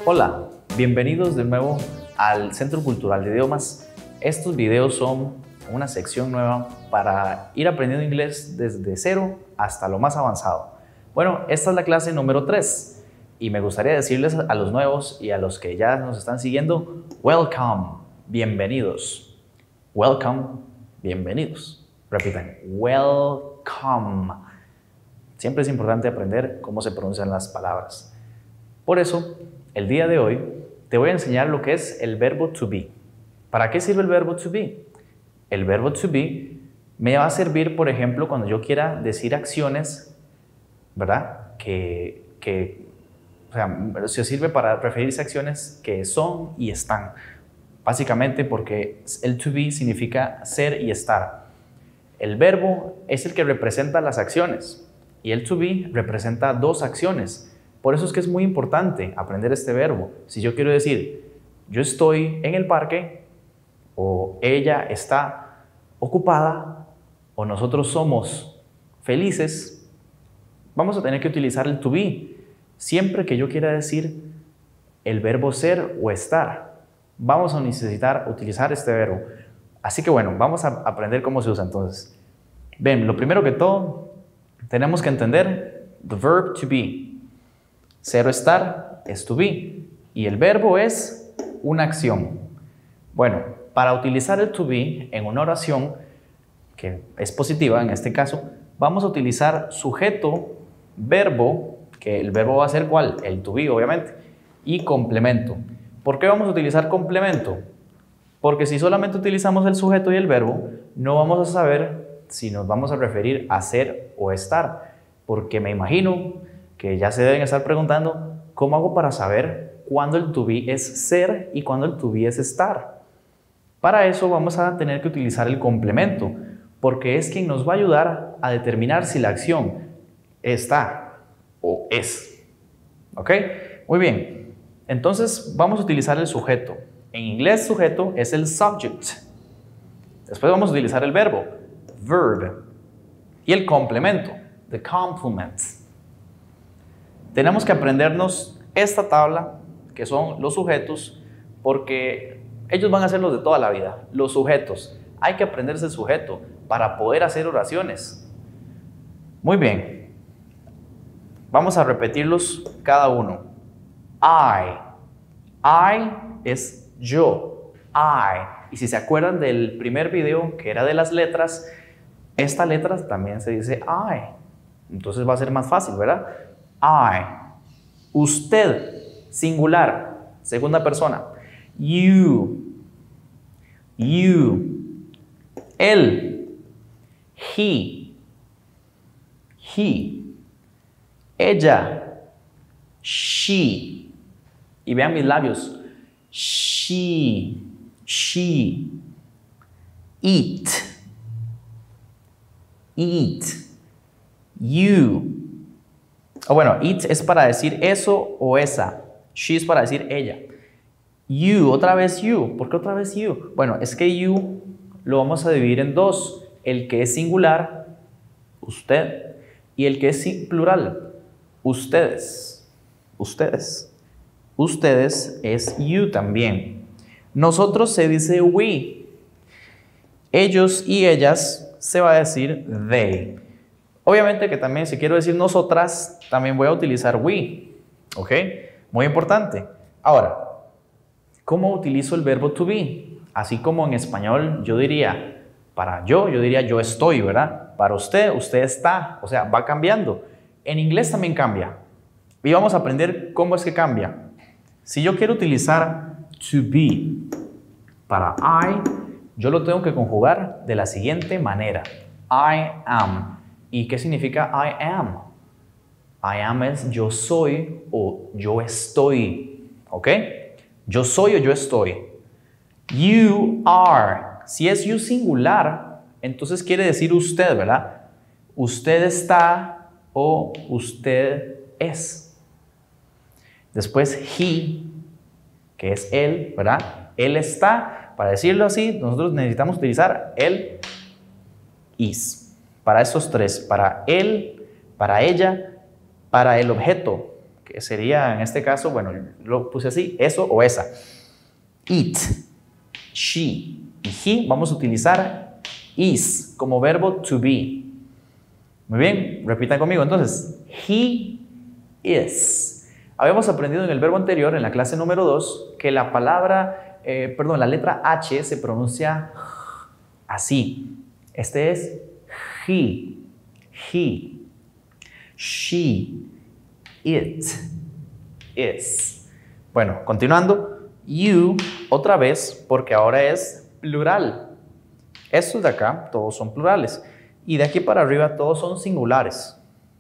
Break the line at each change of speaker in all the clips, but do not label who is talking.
Hola, bienvenidos de nuevo al Centro Cultural de Idiomas. Estos videos son una sección nueva para ir aprendiendo inglés desde cero hasta lo más avanzado. Bueno, esta es la clase número 3 y me gustaría decirles a los nuevos y a los que ya nos están siguiendo, welcome, bienvenidos. Welcome, bienvenidos. Repitan, welcome. Siempre es importante aprender cómo se pronuncian las palabras. Por eso, el día de hoy te voy a enseñar lo que es el verbo to be. ¿Para qué sirve el verbo to be? El verbo to be me va a servir, por ejemplo, cuando yo quiera decir acciones, ¿verdad? Se sirve para referirse a acciones que son y están. Básicamente porque el to be significa ser y estar. El verbo es el que representa las acciones y el to be representa dos acciones. Por eso es que es muy importante aprender este verbo. Si yo quiero decir, yo estoy en el parque, o ella está ocupada, o nosotros somos felices, vamos a tener que utilizar el to be. Siempre que yo quiera decir el verbo ser o estar, vamos a necesitar utilizar este verbo. Así que bueno, vamos a aprender cómo se usa entonces. Ven, lo primero que todo, tenemos que entender the verb to be. Ser o estar es to be y el verbo es una acción. Bueno, para utilizar el to be en una oración que es positiva en este caso, vamos a utilizar sujeto, verbo, que el verbo va a ser ¿cuál? El to be obviamente, y complemento. ¿Por qué vamos a utilizar complemento? Porque si solamente utilizamos el sujeto y el verbo, no vamos a saber si nos vamos a referir a ser o estar, porque me imagino que ya se deben estar preguntando, ¿cómo hago para saber cuándo el to be es ser y cuándo el to be es estar? Para eso vamos a tener que utilizar el complemento, porque es quien nos va a ayudar a determinar si la acción está o es. ¿Ok? Muy bien. Entonces vamos a utilizar el sujeto. En inglés sujeto es el subject. Después vamos a utilizar el verbo, verb, y el complemento, the complement. Tenemos que aprendernos esta tabla, que son los sujetos, porque ellos van a ser los de toda la vida, los sujetos. Hay que aprenderse el sujeto para poder hacer oraciones. Muy bien. Vamos a repetirlos cada uno. I es yo. I. Y si se acuerdan del primer video que era de las letras, esta letra también se dice I. Entonces va a ser más fácil, ¿verdad? I. Usted, singular, segunda persona. You. Él. He. Ella. She. Y vean mis labios. She. Eat. You. Bueno, it es para decir eso o esa. She es para decir ella. You, otra vez you. ¿Por qué otra vez you? Bueno, es que you lo vamos a dividir en dos. El que es singular, usted, y el que es plural, ustedes. Ustedes es you también. Nosotros se dice we. Ellos y ellas se va a decir they. Obviamente que también si quiero decir nosotras, también voy a utilizar we. ¿Ok? Muy importante. Ahora, ¿cómo utilizo el verbo to be? Así como en español yo diría, para yo diría yo estoy, ¿verdad? Para usted, usted está. O sea, va cambiando. En inglés también cambia. Y vamos a aprender cómo es que cambia. Si yo quiero utilizar to be para I, yo lo tengo que conjugar de la siguiente manera. I am. ¿Y qué significa I am? I am es yo soy o yo estoy. ¿Ok? Yo soy o yo estoy. You are. Si es you singular, entonces quiere decir usted, ¿verdad? Usted está o usted es. Después he, que es él, ¿verdad? Él está. Para decirlo así, nosotros necesitamos utilizar el is. Para estos tres, para él, para ella, para el objeto, que sería en este caso, bueno, lo puse así, eso o esa. It, she y he, vamos a utilizar is como verbo to be. Muy bien, repitan conmigo entonces. He is. Habíamos aprendido en el verbo anterior, en la clase número 2, que la palabra, la letra H se pronuncia así. Este es he, she, it, is. Bueno, continuando, you otra vez, porque ahora es plural. Estos de acá, todos son plurales. Y de aquí para arriba, todos son singulares.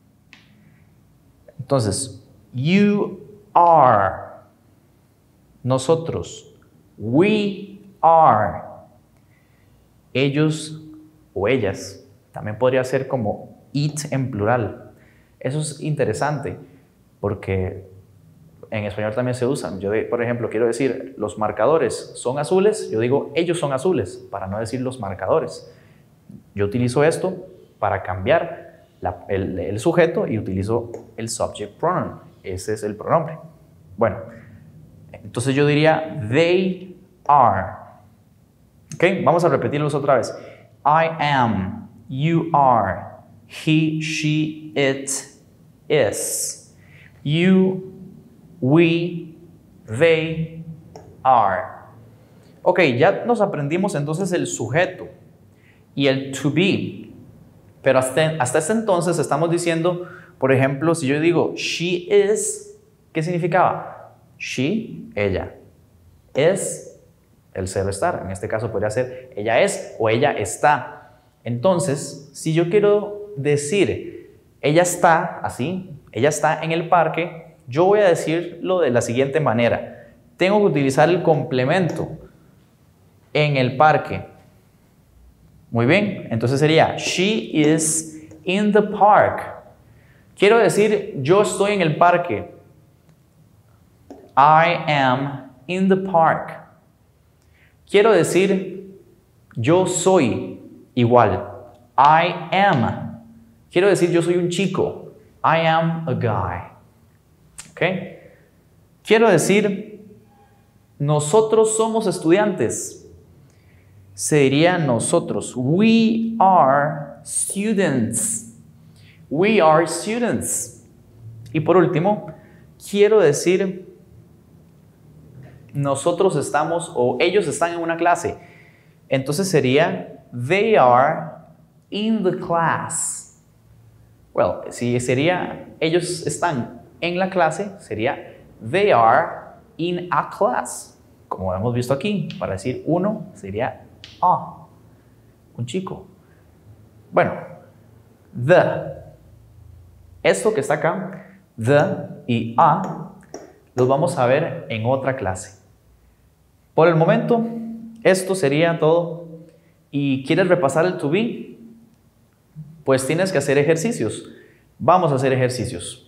Entonces, you are. Nosotros. We are. Ellos o ellas. También podría ser como it en plural. Eso es interesante porque en español también se usan. Yo, por ejemplo, quiero decir los marcadores son azules. Yo digo ellos son azules para no decir los marcadores. Yo utilizo esto para cambiar el sujeto y utilizo el subject pronoun. Ese es el pronombre. Bueno, entonces yo diría they are. Ok, vamos a repetirlos otra vez. I am, you are, he, she, it, is. You, we, they, are. Ok, ya nos aprendimos entonces el sujeto y el to be. Pero hasta este entonces estamos diciendo, por ejemplo, si yo digo she is, ¿qué significaba? She, ella. Is, el ser estar. En este caso podría ser ella es o ella está. Entonces, si yo quiero decir ella está, así, ella está en el parque, yo voy a decirlo de la siguiente manera. Tengo que utilizar el complemento en el parque. Muy bien, entonces sería she is in the park. Quiero decir yo estoy en el parque. I am in the park. Quiero decir yo soy igual. I am. Quiero decir yo soy un chico. I am a guy. ¿Ok? Quiero decir nosotros somos estudiantes. Se diría nosotros. We are students. We are students. Y por último, quiero decir nosotros estamos o ellos están en una clase. Entonces sería they are in the class. Well, si sería ellos están en la clase, sería they are in a class. Como hemos visto aquí, para decir uno sería un chico. Bueno, esto que está acá, the y los vamos a ver en otra clase. Por el momento, esto sería todo. ¿Y quieres repasar el to be? Pues tienes que hacer ejercicios. Vamos a hacer ejercicios.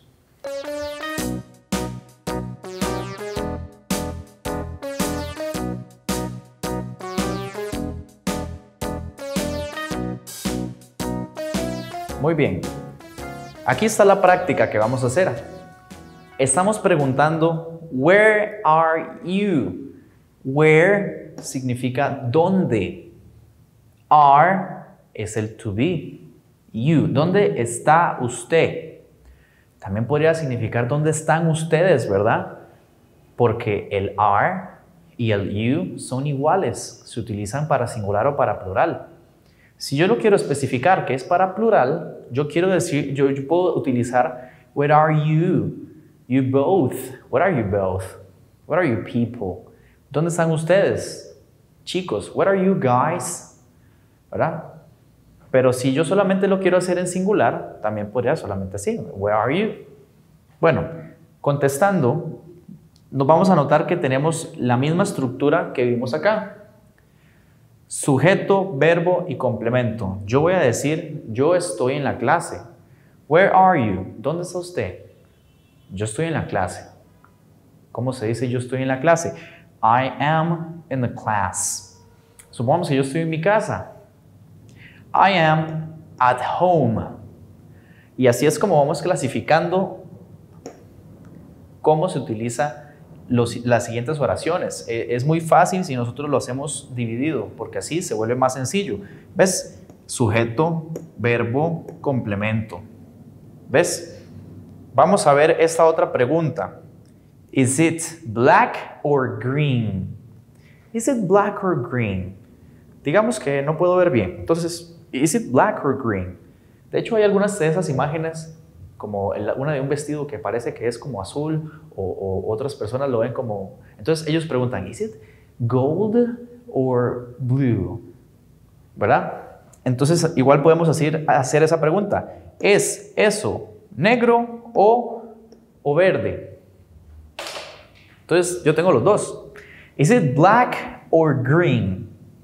Muy bien. Aquí está la práctica que vamos a hacer. Estamos preguntando, where are you? Where significa dónde. Are es el to be. You, ¿dónde está usted? También podría significar dónde están ustedes, ¿verdad? Porque el are y el you son iguales. Se utilizan para singular o para plural. Si yo lo quiero especificar que es para plural, yo quiero decir, yo puedo utilizar where are you? You both. What are you both? What are you people? ¿Dónde están ustedes? Chicos, what are you guys? ¿Verdad? Pero si yo solamente lo quiero hacer en singular, también podría solamente así. Where are you? Bueno, contestando, nos vamos a notar que tenemos la misma estructura que vimos acá. Sujeto, verbo y complemento. Yo voy a decir, yo estoy en la clase. Where are you? ¿Dónde está usted? Yo estoy en la clase. ¿Cómo se dice yo estoy en la clase? I am in the class. Supongamos que yo estoy en mi casa. I am at home. Y así es como vamos clasificando cómo se utiliza las siguientes oraciones. Es muy fácil si nosotros lo hacemos dividido, porque así se vuelve más sencillo. ¿Ves? Sujeto, verbo, complemento. ¿Ves? Vamos a ver esta otra pregunta. Is it black or green? Is it black or green? Digamos que no puedo ver bien. Entonces, is it black or green? De hecho, hay algunas de esas imágenes, como una de un vestido que parece que es como azul, o otras personas lo ven como... Entonces, ellos preguntan, is it gold or blue? ¿Verdad? Entonces, igual podemos hacer esa pregunta. ¿Es eso negro o verde? Entonces, yo tengo los dos. Is it black or green?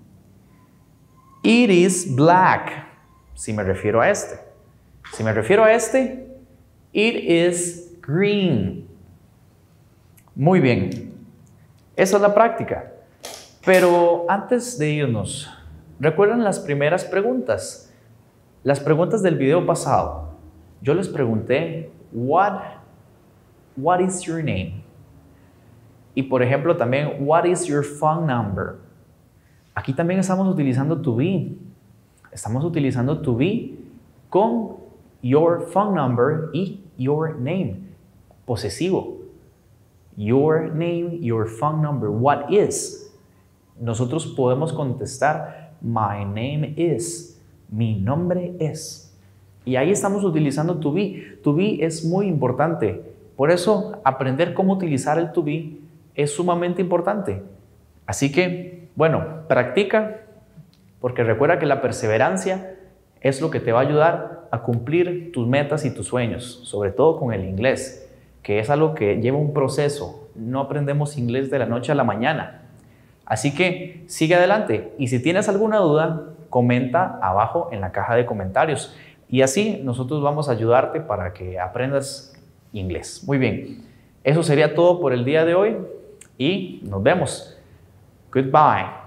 It is black, si me refiero a este. Si me refiero a este, it is green. Muy bien. Esa es la práctica. Pero antes de irnos, ¿recuerdan las primeras preguntas? Las preguntas del video pasado. Yo les pregunté, what is your name? Y por ejemplo también, what is your phone number? Aquí también estamos utilizando to be. Estamos utilizando to be con your phone number y your name. Posesivo. Your name, your phone number. What is? Nosotros podemos contestar, my name is. Mi nombre es. Y ahí estamos utilizando to be. To be es muy importante. Por eso, aprender cómo utilizar el to be es sumamente importante. Así que, bueno, practica, porque recuerda que la perseverancia es lo que te va a ayudar a cumplir tus metas y tus sueños, sobre todo con el inglés, que es algo que lleva un proceso. No aprendemos inglés de la noche a la mañana. Así que sigue adelante y si tienes alguna duda, comenta abajo en la caja de comentarios y así nosotros vamos a ayudarte para que aprendas inglés. Muy bien, eso sería todo por el día de hoy y nos vemos. Goodbye.